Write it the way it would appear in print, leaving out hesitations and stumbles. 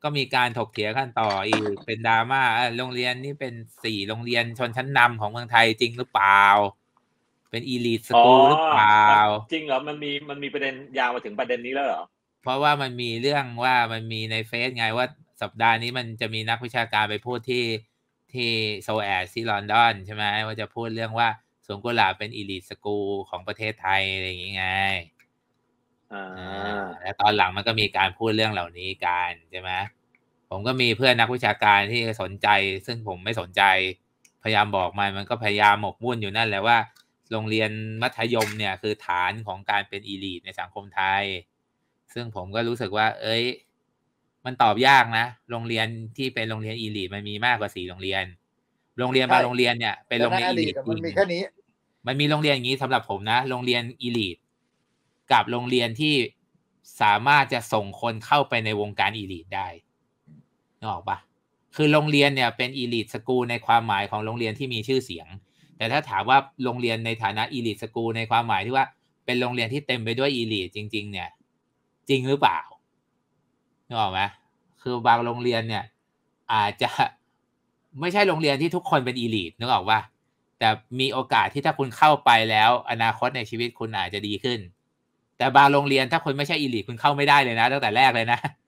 ก็มีการถกเถียงกันต่ออีกเป็นดราม่าโรงเรียนนี่เป็น4โรงเรียนชนชั้นนำของเมืองไทยจริงหรือเปล่าเป็นอีลิทสกูลหรือเปล่าจริงเหรอมันมีประเด็นยาวมาถึงประเด็นนี้แล้วเหรอเพราะว่ามันมีเรื่องว่ามันมีในเฟซไงว่าสัปดาห์นี้มันจะมีนักวิชาการไปพูดที่โซแอสที่ลอนดอนใช่ไหมว่าจะพูดเรื่องว่าสวนกุหลาบเป็นอีลิทสกูลของประเทศไทยอะไรอย่างงี้ไงแล้วตอนหลังมันก็มีการพูดเรื่องเหล่านี้กันใช่ไหมผมก็มีเพื่อนนักวิชาการที่สนใจซึ่งผมไม่สนใจพยายามบอกมันก็พยายามหมกมุ่นอยู่นั่นแหละว่าโรงเรียนมัธยมเนี่ยคือฐานของการเป็นอีลีทในสังคมไทยซึ่งผมก็รู้สึกว่าเอ้ยมันตอบยากนะโรงเรียนที่เป็นโรงเรียนอีลีทมันมีมากกว่า4โรงเรียนโรงเรียนบางโรงเรียนเนี่ยเป็นโรงเรียนอีลีทจริงมันมีแค่นี้มันมีโรงเรียนอย่างนี้สำหรับผมนะโรงเรียนอีลีทกับโรงเรียนที่สามารถจะส่งคนเข้าไปในวงการอีลีทได้นึกออกปะคือโรงเรียนเนี่ยเป็นอีลีทสกูลในความหมายของโรงเรียนที่มีชื่อเสียงแต่ถ้าถามว่าโรงเรียนในฐานะอีลีทสกูลในความหมายที่ว่าเป็นโรงเรียนที่เต็มไปด้วยอีลีทจริงๆเนี่ยจริงหรือเปล่านึกออกไหมคือบางโรงเรียนเนี่ยอาจจะไม่ใช่โรงเรียนที่ทุกคนเป็นอีลีทนึกออกปะแต่มีโอกาสที่ถ้าคุณเข้าไปแล้วอนาคตในชีวิตคุณอาจจะดีขึ้นแต่บางโรงเรียนถ้าคุณไม่ใช่อีลีทคุณเข้าไม่ได้เลยนะตั้งแต่แรกเลยนะ